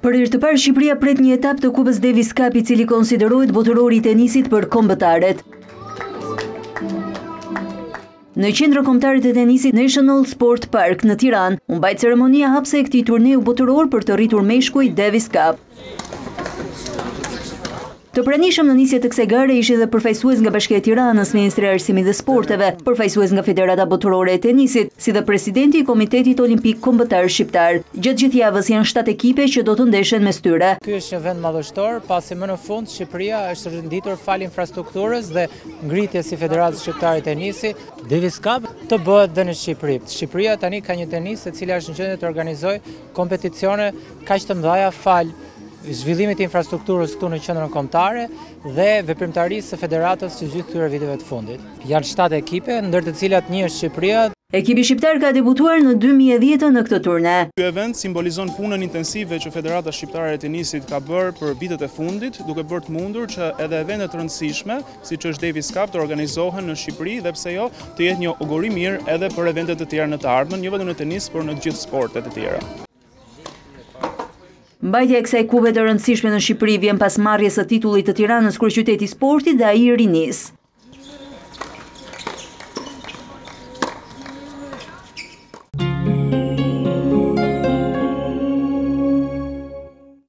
Për herë të parë Shqipëria pret një etapë të Kupës Davis Cup, i cili konsiderohet botërori i tenisit për kombëtarët. Në qendrën kombëtare të tenisit National Sport Park në Tiranë, u mbajt ceremonia hapëse e këtij turneu botëror për të rritur meshkuj Davis Cup. Të pranishëm në nisje të kësaj gare ishte edhe përfaqësues nga Bashkia e Tiranës, Ministri i Arsimit dhe Sporteve, përfaqësues nga Federata Botërore e Tenisit, si dhe presidenti i Komitetit Olimpik Kombëtar Shqiptar. Gjatë gjithë javës janë 7 ekipe që do të ndeshen mes tyre. Ky është një vend madhështor, pasi më në fund Shqipëria është renditur fal infrastrukturës dhe ngritjes së Federatës Shqiptare e Tenisit. Davis Cup të bëhet dhe në Shqipëri. Shqipëria tani ka një tenis e cila është në gjendje të organizojë kompeticione kaq të mëdha fal zhvillimit të infrastrukturës këtu në qendrën kombëtare dhe veprimtarisë së federatës së gjithë këtyre viteve të fundit. Janë 7 ekipe, ndër të cilat një është Shqipëria. Ekipi shqiptar ka debutuar në 2010 në këtë turne. Ky event simbolizon punën intensive që Federata Shqiptare e Tenisit ka bërë për vitet e fundit, duke bërë të mundur që edhe eventet të rëndësishme, siç është Davis Cup, të organizohen në Shqipëri dhe pse jo, të jetë një augur i mirë edhe për eventet të tjera në të ardhmen, jo vetëm në tenis, por në të gjithë sportet e tjera. Mbajtja e kësaj kupe të rëndësishme në Shqipëri vjen pas marrjes së titullit të Tiranës kryeqyteti i sportit dhe ai i rinis.